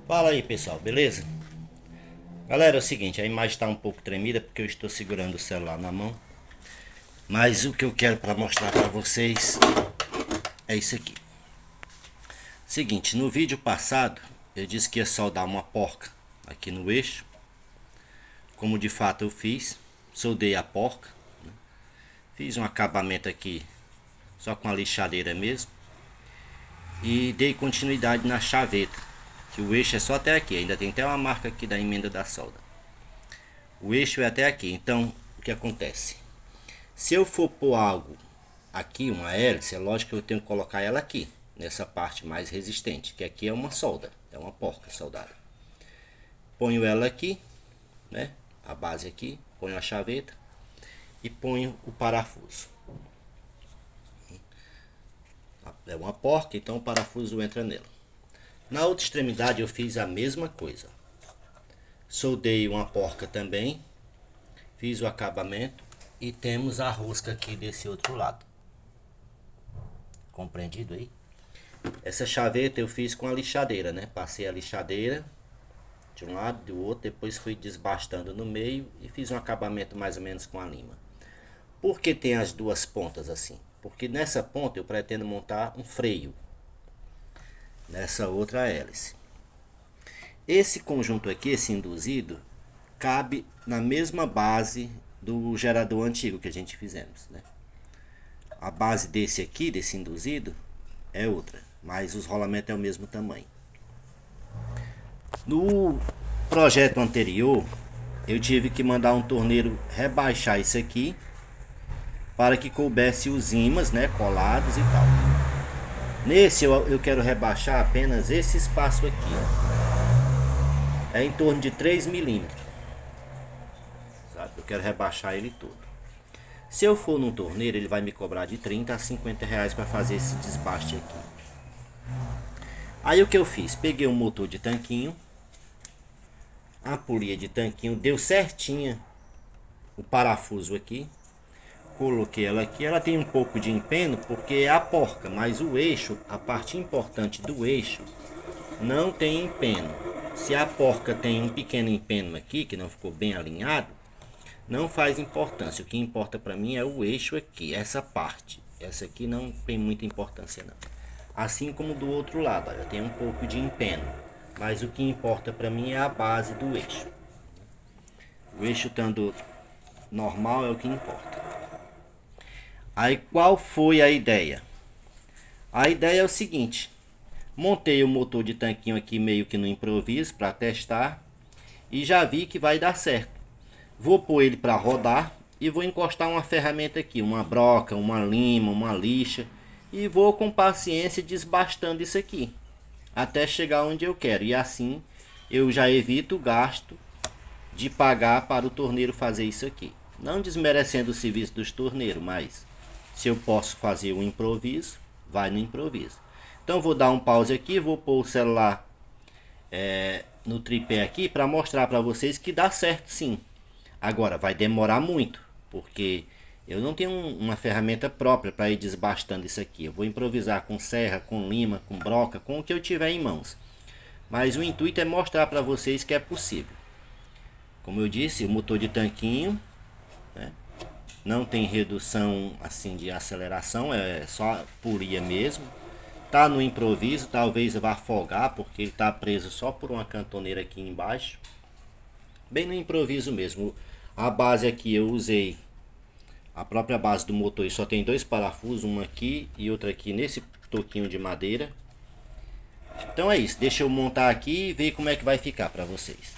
Fala aí pessoal, beleza? Galera, é o seguinte, a imagem está um pouco tremida porque eu estou segurando o celular na mão. Mas o que eu quero para mostrar para vocês é isso aqui. Seguinte, no vídeo passado eu disse que ia soldar uma porca aqui no eixo. Como de fato eu fiz, soldei a porca, né? Fiz um acabamento aqui só com a lixadeira mesmo. E dei continuidade na chaveta, que o eixo é só até aqui, ainda tem até uma marca aqui da emenda da solda. O eixo é até aqui, então o que acontece? Se eu for pôr algo aqui, uma hélice, é lógico que eu tenho que colocar ela aqui, nessa parte mais resistente, que aqui é uma solda, é uma porca soldada. Ponho ela aqui, né, a base aqui, ponho a chaveta e ponho o parafuso. É uma porca, então o parafuso entra nela. Na outra extremidade eu fiz a mesma coisa. Soldei uma porca também, fiz o acabamento e temos a rosca aqui desse outro lado. Compreendido aí? Essa chaveta eu fiz com a lixadeira, né? Passei a lixadeira de um lado, do outro, depois fui desbastando no meio e fiz um acabamento mais ou menos com a lima. Por que tem as duas pontas assim? Porque nessa ponta eu pretendo montar um freio nessa outra hélice. Esse conjunto aqui, esse induzido, cabe na mesma base do gerador antigo que a gente fizemos, né? A base desse aqui, desse induzido, é outra, mas os rolamentos é o mesmo tamanho. No projeto anterior, eu tive que mandar um torneiro rebaixar isso aqui para que coubesse os ímãs, né, colados e tal. Nesse eu quero rebaixar apenas esse espaço aqui, ó. É em torno de 3 milímetros. Eu quero rebaixar ele todo. Se eu for num torneiro, ele vai me cobrar de 30 a 50 reais para fazer esse desbaste aqui. Aí o que eu fiz? Peguei um motor de tanquinho, a polia de tanquinho, deu certinha o parafuso aqui. Coloquei ela aqui, ela tem um pouco de empeno porque é a porca, mas o eixo, a parte importante do eixo, não tem empeno. Se a porca tem um pequeno empeno aqui, que não ficou bem alinhado, não faz importância. O que importa para mim é o eixo aqui, essa parte. Essa aqui não tem muita importância não. Assim como do outro lado, olha, tem um pouco de empeno. Mas o que importa para mim é a base do eixo. O eixo estando normal é o que importa. Aí qual foi a ideia? A ideia é o seguinte. Montei o motor de tanquinho aqui meio que no improviso para testar. E já vi que vai dar certo. Vou pôr ele para rodar e vou encostar uma ferramenta aqui, uma broca, uma lima, uma lixa, e vou com paciência desbastando isso aqui até chegar onde eu quero. E assim eu já evito o gasto de pagar para o torneiro fazer isso aqui. Não desmerecendo o serviço dos torneiros, mas se eu posso fazer um improviso, vai no improviso. Então vou dar um pause aqui, vou pôr o celular no tripé aqui para mostrar para vocês que dá certo sim. Agora vai demorar muito, porque eu não tenho uma ferramenta própria para ir desbastando isso aqui. Eu vou improvisar com serra, com lima, com broca, com o que eu tiver em mãos. Mas o intuito é mostrar para vocês que é possível. Como eu disse, o motor de tanquinho, né, não tem redução assim de aceleração, é só polia mesmo. Tá no improviso, talvez vá afogar porque ele está preso só por uma cantoneira aqui embaixo. Bem no improviso mesmo. A base aqui eu usei a própria base do motor e só tem dois parafusos, um aqui e outro aqui nesse toquinho de madeira. Então é isso, deixa eu montar aqui e ver como é que vai ficar para vocês.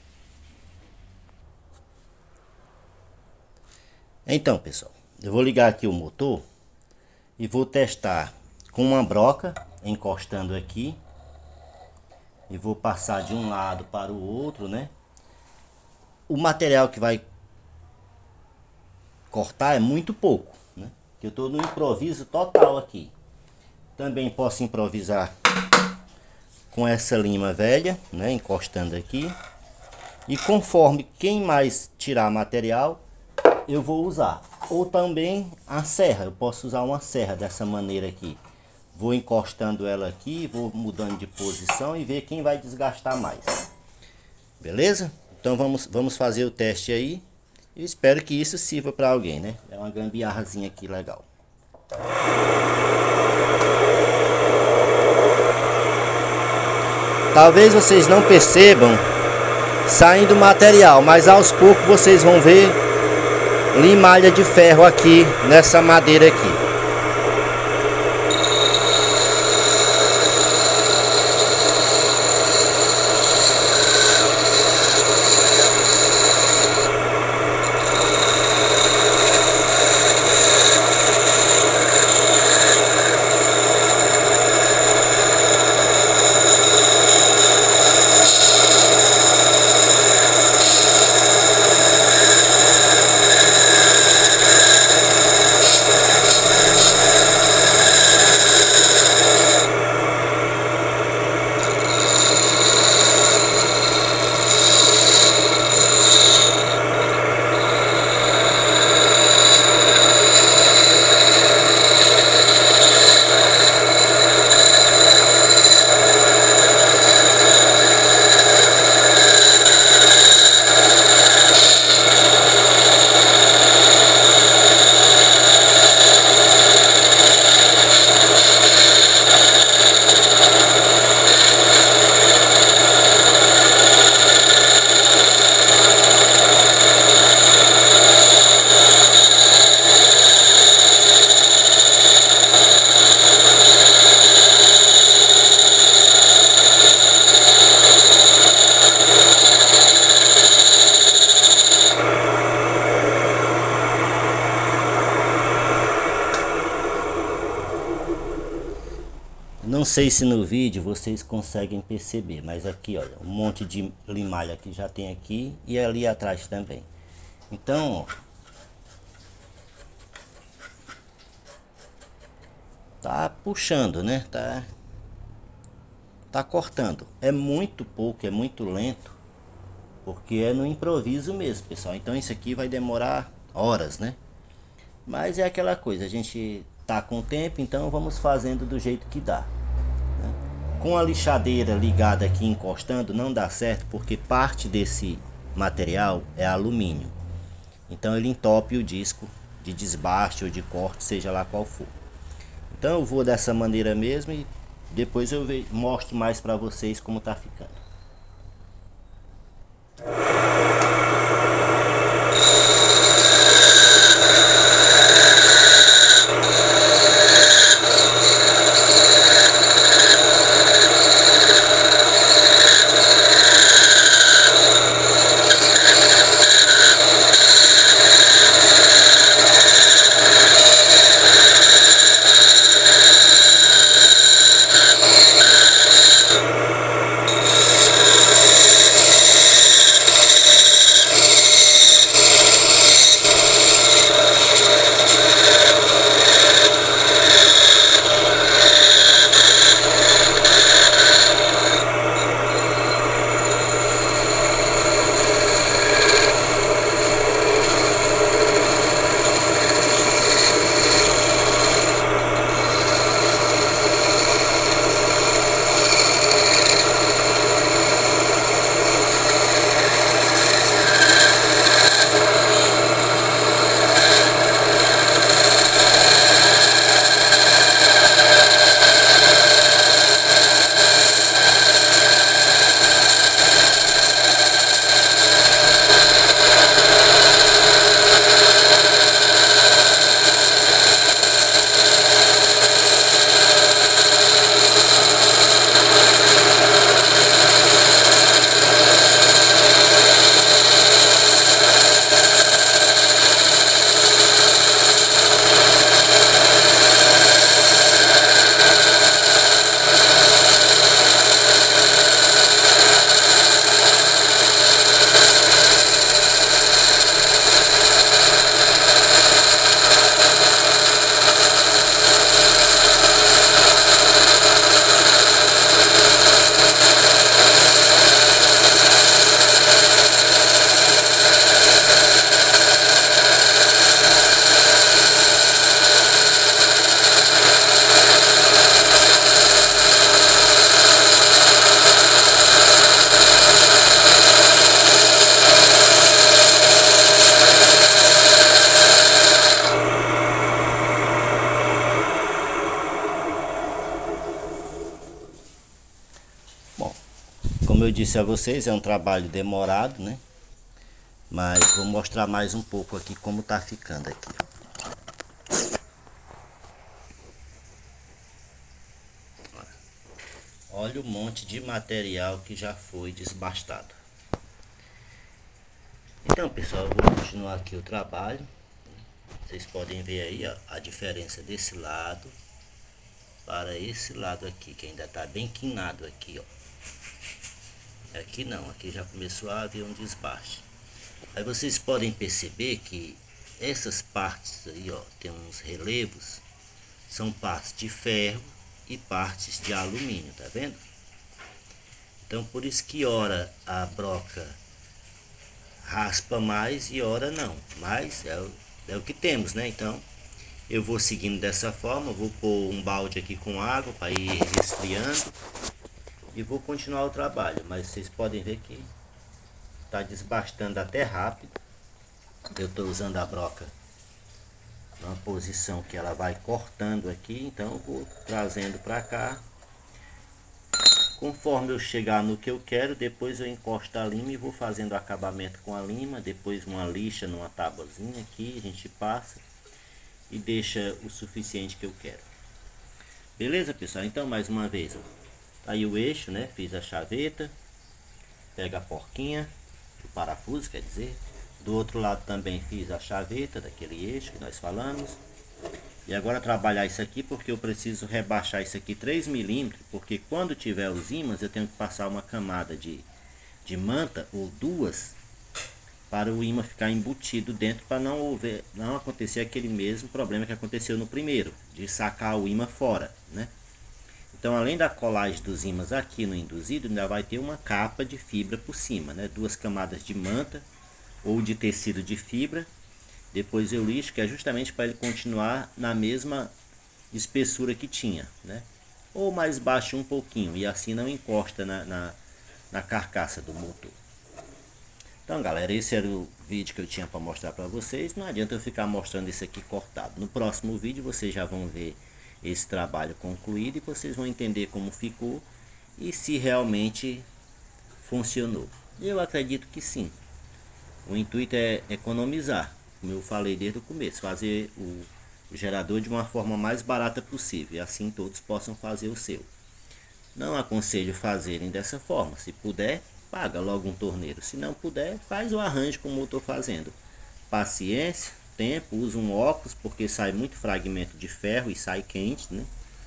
Então pessoal, eu vou ligar aqui o motor e vou testar com uma broca encostando aqui. E vou passar de um lado para o outro, né? O material que vai cortar é muito pouco, né? Que eu estou no improviso total aqui. Também posso improvisar com essa lima velha, né? Encostando aqui. E conforme quem mais tirar material, eu vou usar. Ou também a serra. Eu posso usar uma serra dessa maneira aqui. vou encostando ela aqui, vou mudando de posição e ver quem vai desgastar mais. Beleza? Então vamos fazer o teste aí. Eu espero que isso sirva para alguém, né? É uma gambiarrazinha aqui legal. Talvez vocês não percebam saindo material, mas aos poucos vocês vão ver limalha de ferro aqui nessa madeira aqui. Não sei se no vídeo vocês conseguem perceber, mas aqui olha, um monte de limalha que já tem aqui e ali atrás também. Então, ó, tá puxando, né? Tá cortando. É muito pouco, é muito lento, porque é no improviso mesmo, pessoal. Então isso aqui vai demorar horas, né? Mas é aquela coisa, a gente tá com tempo, então vamos fazendo do jeito que dá. Com a lixadeira ligada aqui encostando não dá certo, porque parte desse material é alumínio. Então ele entope o disco de desbaste ou de corte, seja lá qual for. Então eu vou dessa maneira mesmo e depois eu mostro mais para vocês como tá ficando. Como eu disse a vocês, é um trabalho demorado, né? Mas vou mostrar mais um pouco aqui como tá ficando aqui. Olha o monte de material que já foi desbastado. Então, pessoal, eu vou continuar aqui o trabalho. Vocês podem ver aí, ó, a diferença desse lado para esse lado aqui, que ainda tá bem quinado aqui, ó. Aqui não, aqui já começou a haver um desbaste. Aí vocês podem perceber que essas partes aí, ó, tem uns relevos, são partes de ferro e partes de alumínio, tá vendo? Então por isso que ora a broca raspa mais e ora não, mas é o que temos, né? Então eu vou seguindo dessa forma, vou pôr um balde aqui com água para ir resfriando e vou continuar o trabalho, mas vocês podem ver que tá desbastando até rápido. Eu estou usando a broca numa posição que ela vai cortando aqui, então eu vou trazendo para cá. Conforme eu chegar no que eu quero, depois eu encosto a lima e vou fazendo o acabamento com a lima, depois uma lixa numa tábuazinha aqui, a gente passa e deixa o suficiente que eu quero. Beleza, pessoal? Então mais uma vez, ó, tá aí o eixo, né? Fiz a chaveta, pega a porquinha, o parafuso, quer dizer. Do outro lado também fiz a chaveta daquele eixo que nós falamos. E agora trabalhar isso aqui porque eu preciso rebaixar isso aqui 3 milímetros, porque quando tiver os ímãs eu tenho que passar uma camada de manta ou duas para o ímã ficar embutido dentro, para não acontecer aquele mesmo problema que aconteceu no primeiro, de sacar o ímã fora, né? Então, além da colagem dos ímãs aqui no induzido, ainda vai ter uma capa de fibra por cima, né? 2 camadas de manta ou de tecido de fibra. Depois eu lixo, que é justamente para ele continuar na mesma espessura que tinha, né? Ou mais baixo um pouquinho, e assim não encosta na carcaça do motor. Então, galera, esse era o vídeo que eu tinha para mostrar para vocês. Não adianta eu ficar mostrando isso aqui cortado. No próximo vídeo vocês já vão ver esse trabalho concluído e vocês vão entender como ficou e se realmente funcionou. Eu acredito que sim. O intuito é economizar, como eu falei desde o começo, fazer o gerador de uma forma mais barata possível, e assim todos possam fazer o seu. Não aconselho fazerem dessa forma. Se puder, paga logo um torneiro. Se não puder, faz o arranjo como eu estou fazendo. Paciência, tempo, usa um óculos, porque sai muito fragmento de ferro e sai quente, né?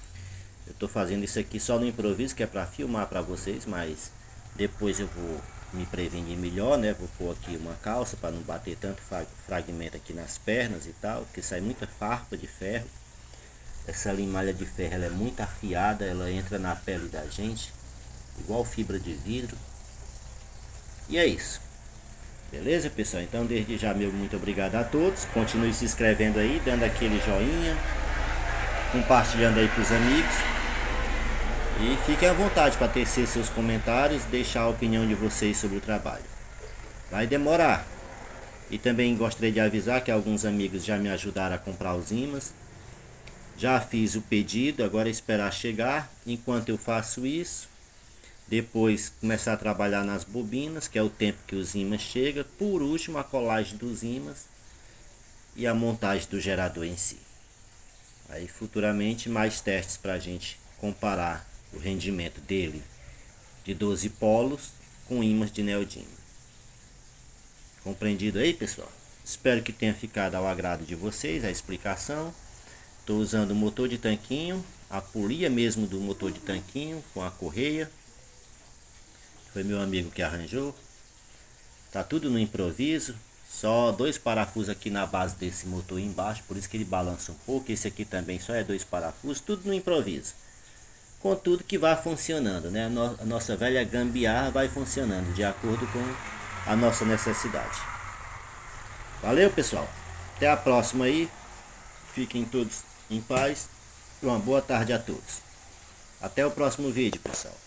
Eu estou fazendo isso aqui só no improviso, que é para filmar para vocês, mas depois eu vou me prevenir melhor, né? Vou pôr aqui uma calça para não bater tanto fragmento aqui nas pernas e tal, porque sai muita farpa de ferro. Essa limalha de ferro ela é muito afiada, ela entra na pele da gente, igual fibra de vidro. E é isso. Beleza, pessoal? Então, desde já, meu muito obrigado a todos. Continue se inscrevendo aí, dando aquele joinha, compartilhando aí para os amigos. E fiquem à vontade para tecer seus comentários, deixar a opinião de vocês sobre o trabalho. Vai demorar. E também gostaria de avisar que alguns amigos já me ajudaram a comprar os ímãs. Já fiz o pedido, agora é esperar chegar. Enquanto eu faço isso, depois começar a trabalhar nas bobinas, que é o tempo que os ímãs chegam. Por último, a colagem dos ímãs e a montagem do gerador em si. Aí futuramente mais testes para a gente comparar o rendimento dele de 12 polos com ímãs de neodímio. Compreendido aí, pessoal? Espero que tenha ficado ao agrado de vocês a explicação. Estou usando o motor de tanquinho, a polia mesmo do motor de tanquinho com a correia. Foi meu amigo que arranjou. Tá tudo no improviso. Só 2 parafusos aqui na base desse motor embaixo, por isso que ele balança um pouco. Esse aqui também só é 2 parafusos, tudo no improviso. Contudo que vai funcionando, né? A nossa velha gambiarra vai funcionando de acordo com a nossa necessidade. Valeu, pessoal. Até a próxima aí. Fiquem todos em paz. Uma boa tarde a todos. Até o próximo vídeo, pessoal.